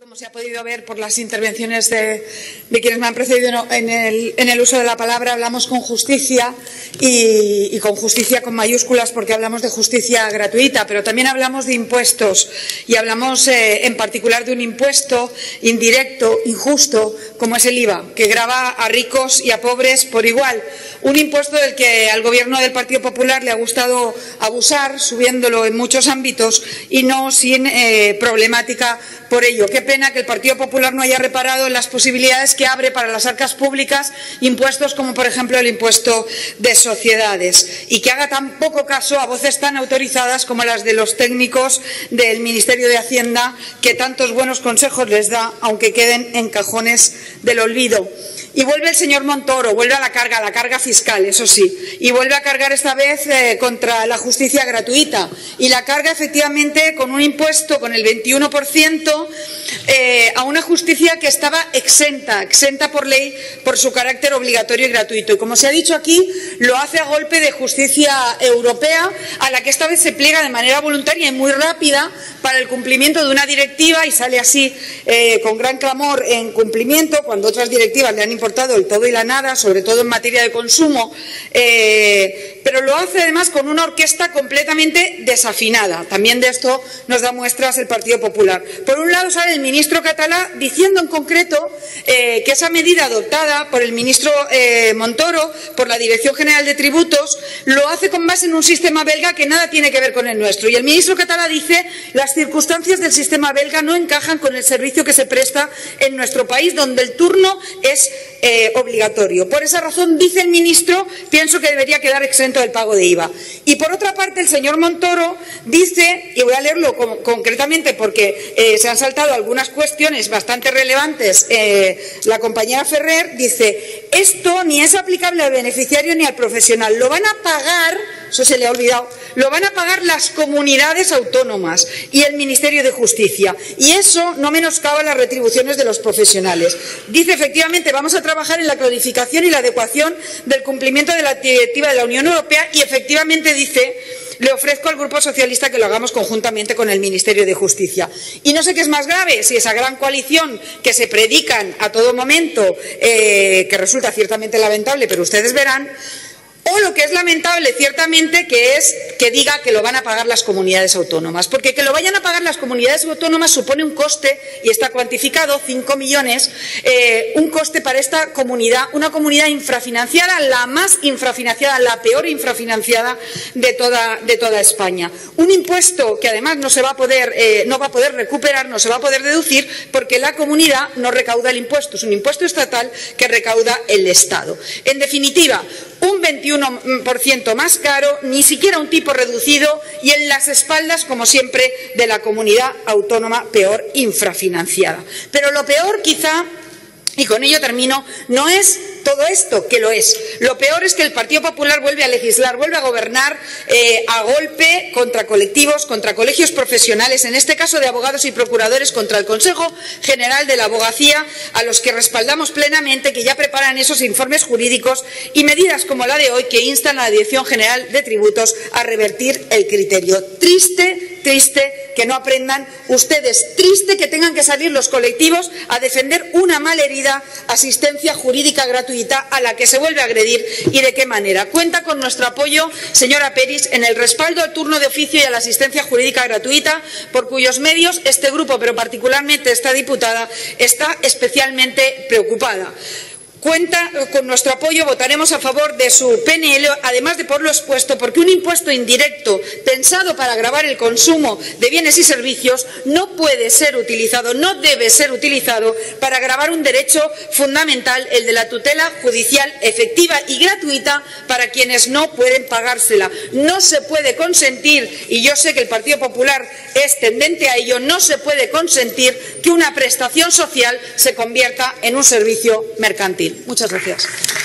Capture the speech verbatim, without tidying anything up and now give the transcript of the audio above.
Como se ha podido ver por las intervenciones de, de quienes me han precedido en el, en el uso de la palabra, hablamos con justicia y, y con justicia con mayúsculas porque hablamos de justicia gratuita, pero también hablamos de impuestos y hablamos eh, en particular de un impuesto indirecto, injusto, como es el I V A, que grava a ricos y a pobres por igual. Un impuesto del que al Gobierno del Partido Popular le ha gustado abusar, subiéndolo en muchos ámbitos y no sin eh, problemática por ello. Qué pena que el Partido Popular no haya reparado en las posibilidades que abre para las arcas públicas impuestos como, por ejemplo, el impuesto de sociedades, y que haga tan poco caso a voces tan autorizadas como las de los técnicos del Ministerio de Hacienda, que tantos buenos consejos les da, aunque queden en cajones del olvido. Y vuelve el señor Montoro, vuelve a la carga, a la carga fiscal, eso sí, y vuelve a cargar esta vez eh, contra la justicia gratuita. Y la carga efectivamente con un impuesto, con el veintiuno por ciento, eh, a una justicia que estaba exenta, exenta por ley por su carácter obligatorio y gratuito. Y como se ha dicho aquí, lo hace a golpe de justicia europea, a la que esta vez se pliega de manera voluntaria y muy rápida para el cumplimiento de una directiva, y sale así eh, con gran clamor en cumplimiento, cuando otras directivas le han importado el todo y la nada, sobre todo en materia de consumo, eh, pero lo hace además con una orquesta completamente desafinada. También de esto nos da muestras el Partido Popular. Por un lado sale el ministro catalá diciendo en concreto eh, que esa medida adoptada por el ministro eh, Montoro, por la Dirección General de Tributos, lo hace con base en un sistema belga que nada tiene que ver con el nuestro. Y el ministro catalá dice: las circunstancias del sistema belga no encajan con el servicio que se presta en nuestro país, donde el turno es Eh, obligatorio. Por esa razón, dice el ministro, pienso que debería quedar exento del pago de I V A. Y por otra parte, el señor Montoro dice, y voy a leerlo con, concretamente porque eh, se han saltado algunas cuestiones bastante relevantes, eh, la compañera Ferrer dice: esto ni es aplicable al beneficiario ni al profesional, lo van a pagar, eso se le ha olvidado, lo van a pagar las comunidades autónomas y el Ministerio de Justicia, y eso no menoscaba las retribuciones de los profesionales. Dice, efectivamente, vamos a trabajar en la clarificación y la adecuación del cumplimiento de la directiva de la Unión Europea, y efectivamente dice: le ofrezco al Grupo Socialista que lo hagamos conjuntamente con el Ministerio de Justicia. Y no sé qué es más grave, si esa gran coalición que se predican a todo momento, eh, que resulta ciertamente lamentable, pero ustedes verán, o lo que es lamentable ciertamente, que es que diga que lo van a pagar las comunidades autónomas, porque que lo vayan a pagar las comunidades autónomas supone un coste, y está cuantificado, cinco millones, eh, un coste para esta comunidad, una comunidad infrafinanciada, la más infrafinanciada, la peor infrafinanciada de toda, de toda España. Un impuesto que además no se va a poder, eh, no va a poder recuperar, no se va a poder deducir, porque la comunidad no recauda el impuesto, es un impuesto estatal que recauda el Estado. En definitiva, un veintiuno por ciento más caro, ni siquiera un tipo reducido, y en las espaldas, como siempre, de la comunidad autónoma peor infrafinanciada. Pero lo peor, quizá, y con ello termino, no es todo esto, que lo es. Lo peor es que el Partido Popular vuelve a legislar, vuelve a gobernar eh, a golpe contra colectivos, contra colegios profesionales, en este caso de abogados y procuradores, contra el Consejo General de la Abogacía, a los que respaldamos plenamente, que ya preparan esos informes jurídicos, y medidas como la de hoy que instan a la Dirección General de Tributos a revertir el criterio. Triste, triste que no aprendan ustedes, triste que tengan que salir los colectivos a defender una malherida asistencia jurídica gratuita a la que se vuelve a agredir, y de qué manera. Cuenta con nuestro apoyo, señora Peris, en el respaldo al turno de oficio y a la asistencia jurídica gratuita, por cuyos medios este grupo, pero particularmente esta diputada, está especialmente preocupada. Cuenta con nuestro apoyo, votaremos a favor de su P N L, además de por lo expuesto, porque un impuesto indirecto pensado para gravar el consumo de bienes y servicios no puede ser utilizado, no debe ser utilizado para gravar un derecho fundamental, el de la tutela judicial efectiva y gratuita para quienes no pueden pagársela. No se puede consentir, y yo sé que el Partido Popular es tendente a ello, no se puede consentir que una prestación social se convierta en un servicio mercantil. Muchas gracias.